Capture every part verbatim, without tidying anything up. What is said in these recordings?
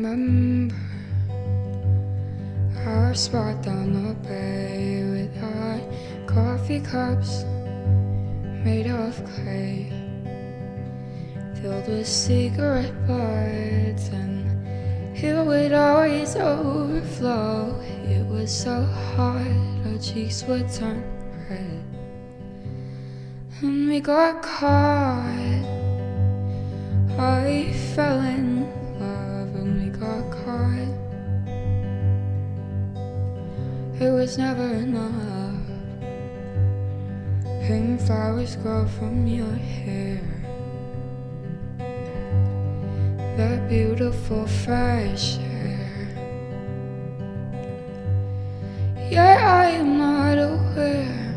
remember our spot down the bay with our coffee cups made of clay, filled with cigarette butts, and it would always overflow. It was so hot, our cheeks would turn red, and we got caught. I fell in love and we got caught. It was never enough. Pink flowers grow from your hair, that beautiful fresh air. Yet I am not aware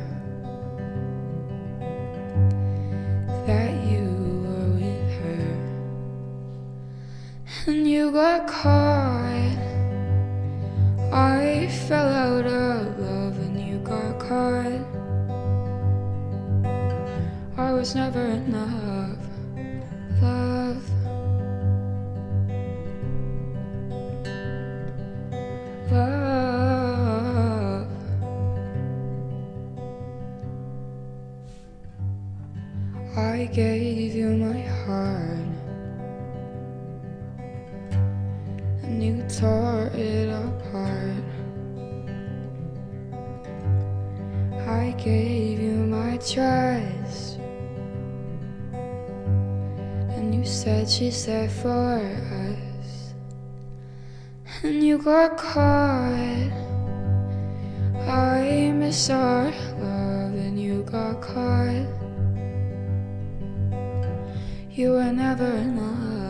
that you were with her, and you got caught. I fell out of love and you got caught. I was never enough love. Love. I gave you my heart and you tore it apart. I gave you my trust and you said she's there for us, and you got caught. I miss our love and you got caught. You were never enough.